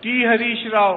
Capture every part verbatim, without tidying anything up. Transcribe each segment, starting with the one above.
सी हरीश राव,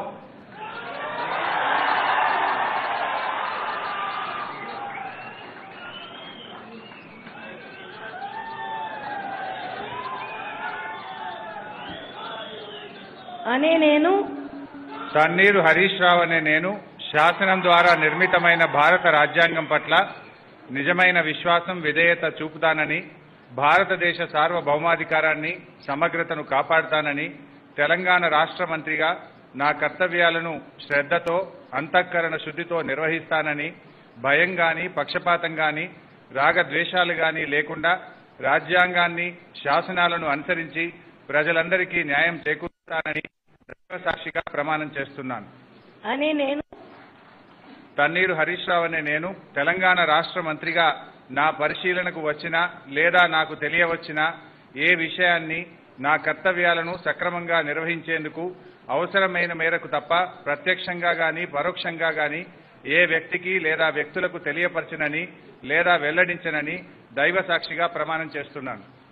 అనే నేను తన్నీరు హరీష్ రావు అనే నేను శాసనం ద్వారా నిర్మితమైన భారత రాజ్యాంగం పట్ల నిజమైన విశ్వాసం విధేయత చూపుతానని, భారతదేశ సార్వభౌమాధికారాన్ని సమగ్రతను కాపాడుతానని, తెలంగాణ రాష్ట్ర మంత్రిగా నా కర్తవ్యాలను శ్రద్ధతో అంతఃకరణ శుద్ధితో నిర్వహిస్తానని, భయం గాని పక్షపాతం గాని రాగద్వేషాలు గాని లేకుండా రాజ్యాంగాన్ని శాసనాలను అనుసరించి ప్రజలందరికీ న్యాయం చేకూరుస్తానని సాక్షిగా ప్రమాణం చేస్తున్నాను. అనే నేను తన్నీరు హరీష్ రావు అనే నేను తెలంగాణ రాష్ట్ర మంత్రిగా నా పరిశీలనకు వచ్చినా లేదా నాకు తెలియవచ్చినా ఏ విషయాన్ని నా కర్తవ్యాలను సక్రమంగా నిర్వహించేందుకు అవసరమైన మేరకు తప్ప ప్రత్యక్షంగా గాని పరోక్షంగా గాని ఏ వ్యక్తికి లేదా వ్యక్తులకు తెలియపరచనని లేదా వెల్లడించనని దైవ సాక్షిగా ప్రమాణం చేస్తున్నాను.